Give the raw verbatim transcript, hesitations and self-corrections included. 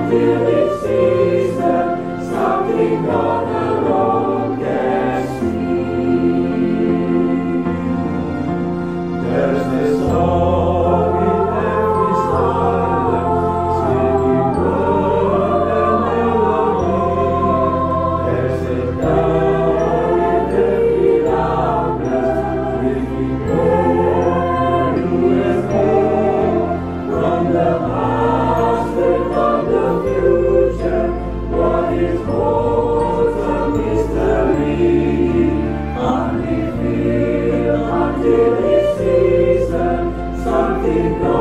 until it sees them, something God alone can see. There's this song in every silence, speaking word and melody. There's a bell in every loudness, ringing home to and home. From the past and from the future, what is holds a mystery, unrevealed until it sees them, something